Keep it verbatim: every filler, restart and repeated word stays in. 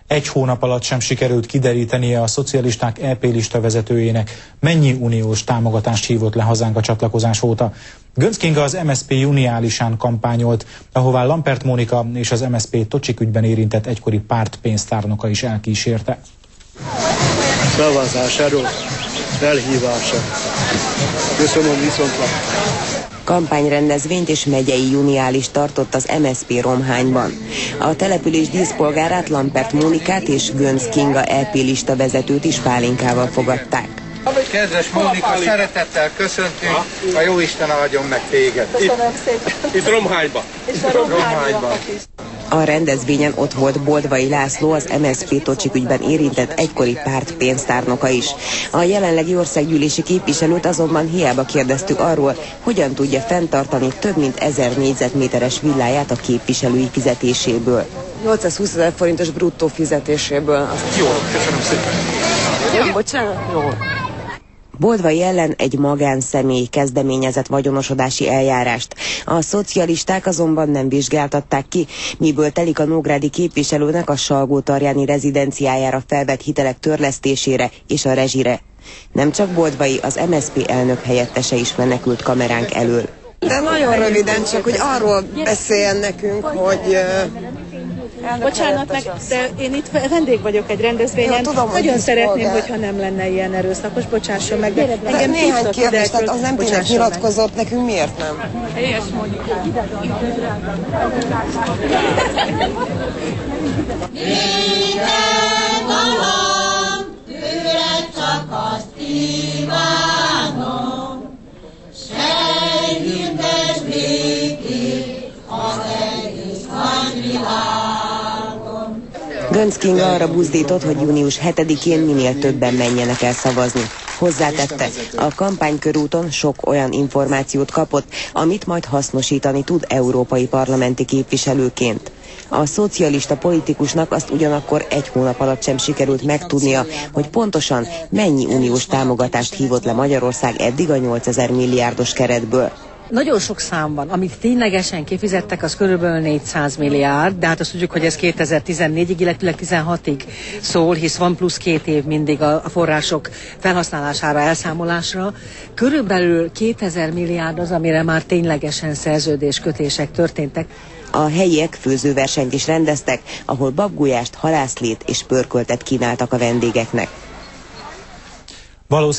Egy hónap alatt sem sikerült kiderítenie a szocialisták é pé lista vezetőjének, mennyi uniós támogatást hívott le hazánk a csatlakozás óta. Göncz Kinga az em es zé pé juniálisán kampányolt, ahová Lampert Mónika és az em es zé pé Tocsik ügyben érintett egykori pártpénztárnoka is elkísérte. Szavazásáról felhívása. Köszönöm, viszontlátásra. Kampányrendezvényt és megyei juniális tartott az em es zé pé Romhányban. A település díszpolgárát, Lampert Mónikát és Göncz Kinga é pé lista vezetőt is pálinkával fogadták. Kedves Mónika, szeretettel köszöntünk, a jóisten áldjon meg téged. Köszönöm szépen. Itt Romhányban. És a Romhányban. A rendezvényen ott volt Boldvai László, az em es zé pé Tocsik ügyben érintett egykori pártpénztárnoka is. A jelenlegi országgyűlési képviselőt azonban hiába kérdeztük arról, hogyan tudja fenntartani több mint ezer négyzetméteres villáját a képviselői fizetéséből. nyolcszázhúszezer forintos bruttó fizetéséből. Jó, köszönöm szépen. Jó, bocsánat. Jó. Boldvai ellen egy magánszemély kezdeményezett vagyonosodási eljárást. A szocialisták azonban nem vizsgáltatták ki, miből telik a nógrádi képviselőnek a Salgótarjáni rezidenciájára felvett hitelek törlesztésére és a rezsire. Nem csak Boldvai, az em es zé pé elnök helyettese is menekült kameránk elől. De nagyon röviden, csak hogy arról beszéljen nekünk, hogy... Bocsánat meg, de én itt vendég vagyok egy rendezvényen. Jó, tudom, nagyon szeretném, hogyha nem lenne ilyen erőszakos, bocsásson meg, de, de engem néhány kérdés, tehát az nem tényleg nyilatkozott, nekünk miért nem? Helyes, Mónika. Minden dalom, tőled csak azt kívánom, sejtüntes békét az egész nagy világon. Göncz Kinga arra buzdított, hogy június hetedikén minél többen menjenek el szavazni. Hozzátette, a kampánykörúton sok olyan információt kapott, amit majd hasznosítani tud európai parlamenti képviselőként. A szocialista politikusnak azt ugyanakkor egy hónap alatt sem sikerült megtudnia, hogy pontosan mennyi uniós támogatást hívott le Magyarország eddig a nyolcezer milliárdos keretből. Nagyon sok szám van, amit ténylegesen kifizettek, az körülbelül négyszáz milliárd, de hát azt tudjuk, hogy ez kétezer-tizennégyig, illetve tizenhatig szól, hisz van plusz két év mindig a források felhasználására, elszámolásra. Körülbelül kétezer milliárd az, amire már ténylegesen szerződéskötések történtek. A helyiek főzőversenyt is rendeztek, ahol babgulyást, halászlét és pörköltet kínáltak a vendégeknek.